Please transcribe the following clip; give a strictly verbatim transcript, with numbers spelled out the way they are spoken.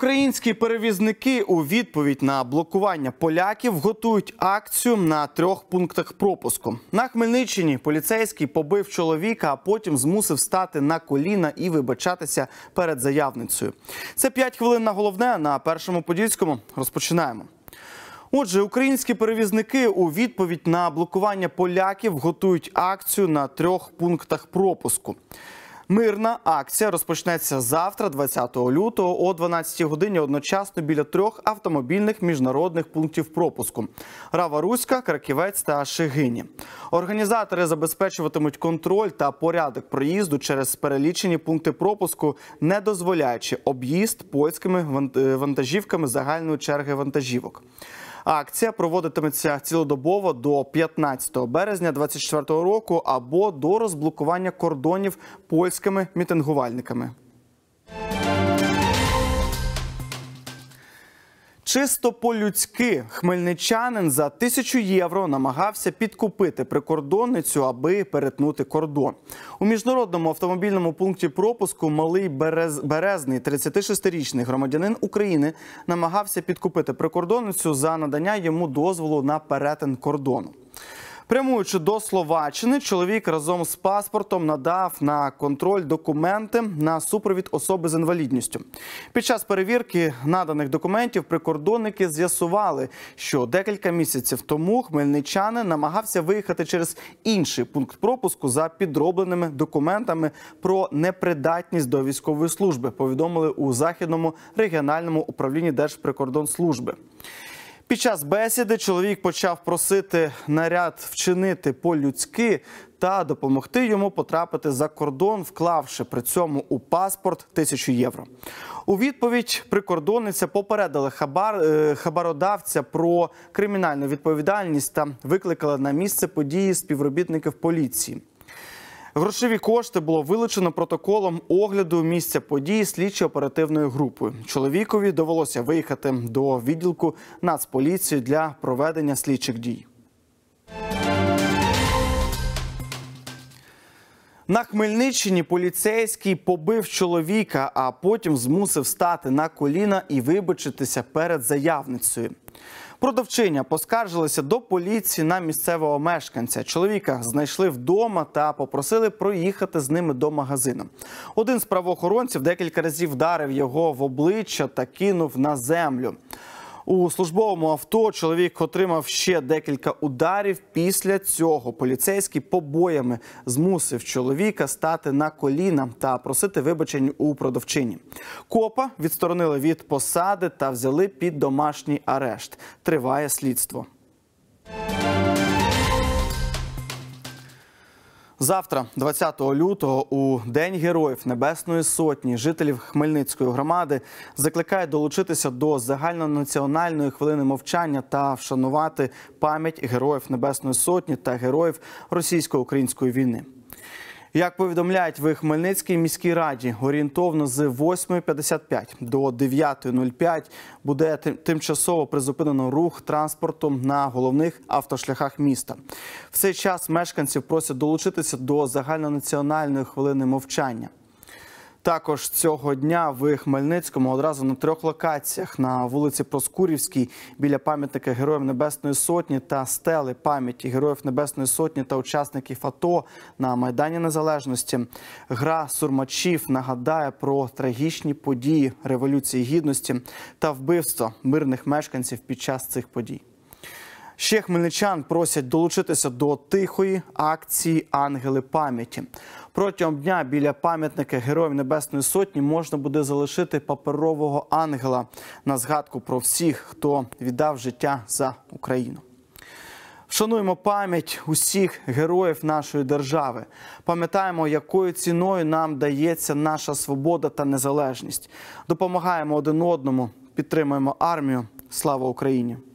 Українські перевізники у відповідь на блокування поляків готують акцію на трьох пунктах пропуску. На Хмельниччині поліцейський побив чоловіка, а потім змусив стати на коліна і вибачатися перед заявницею. Це п'ять хвилин на головне на Першому Подільському. Розпочинаємо. Отже, українські перевізники у відповідь на блокування поляків готують акцію на трьох пунктах пропуску. Мирна акція розпочнеться завтра, двадцятого лютого, о дванадцятій годині одночасно біля трьох автомобільних міжнародних пунктів пропуску – Рава-Руська, Краківець та Шегині. Організатори забезпечуватимуть контроль та порядок проїзду через перелічені пункти пропуску, не дозволяючи об'їзд польськими вантажівками загальної черги вантажівок. Акція проводитиметься цілодобово до п'ятнадцятого березня двадцять четвертого року або до розблокування кордонів польськими мітингувальниками. Чисто по-людськи хмельничанин за тисячу євро намагався підкупити прикордонницю, аби перетнути кордон. У міжнародному автомобільному пункті пропуску Малий Берез... Березний тридцятишестирічний громадянин України намагався підкупити прикордонницю за надання йому дозволу на перетин кордону. Прямуючи до Словаччини, чоловік разом з паспортом надав на контроль документи на супровід особи з інвалідністю. Під час перевірки наданих документів прикордонники з'ясували, що декілька місяців тому хмельничанин намагався виїхати через інший пункт пропуску за підробленими документами про непридатність до військової служби, повідомили у Західному регіональному управлінні Держприкордонслужби. Під час бесіди чоловік почав просити наряд вчинити по-людськи та допомогти йому потрапити за кордон, вклавши при цьому у паспорт тисячу євро. У відповідь прикордонниця попередила хабар, хабародавця про кримінальну відповідальність та викликала на місце події співробітників поліції. Грошові кошти було вилучено протоколом огляду місця події слідчо-оперативною групою. Чоловікові довелося виїхати до відділку Нацполіції для проведення слідчих дій. На Хмельниччині поліцейський побив чоловіка, а потім змусив стати на коліна і вибачитися перед заявницею. Продавчиня поскаржилася до поліції на місцевого мешканця. Чоловіка знайшли вдома та попросили проїхати з ними до магазину. Один з правоохоронців декілька разів вдарив його в обличчя та кинув на землю. У службовому авто чоловік отримав ще декілька ударів. Після цього поліцейський побоями змусив чоловіка стати на коліна та просити вибачень у продавчині. Копа відсторонили від посади та взяли під домашній арешт. Триває слідство. Завтра, двадцятого лютого, у День Героїв Небесної Сотні, жителів Хмельницької громади закликають долучитися до загальнонаціональної хвилини мовчання та вшанувати пам'ять Героїв Небесної Сотні та героїв російсько-української війни. Як повідомляють в Хмельницькій міській раді, орієнтовно з восьмої п'ятдесят п'ять до дев'ятої нуль п'ять буде тимчасово призупинено рух транспорту на головних автошляхах міста. В цей час мешканців просять долучитися до загальнонаціональної хвилини мовчання. Також цього дня в Хмельницькому одразу на трьох локаціях – на вулиці Проскурівській, біля пам'ятника Героїв Небесної Сотні та стели пам'яті Героїв Небесної Сотні та учасників АТО на Майдані Незалежності. Гра сурмачів нагадає про трагічні події Революції Гідності та вбивства мирних мешканців під час цих подій. Ще хмельничан просять долучитися до тихої акції «Ангели пам'яті». Протягом дня біля пам'ятника Героїв Небесної Сотні можна буде залишити паперового ангела на згадку про всіх, хто віддав життя за Україну. Вшануємо пам'ять усіх героїв нашої держави. Пам'ятаємо, якою ціною нам дається наша свобода та незалежність. Допомагаємо один одному, підтримуємо армію. Слава Україні!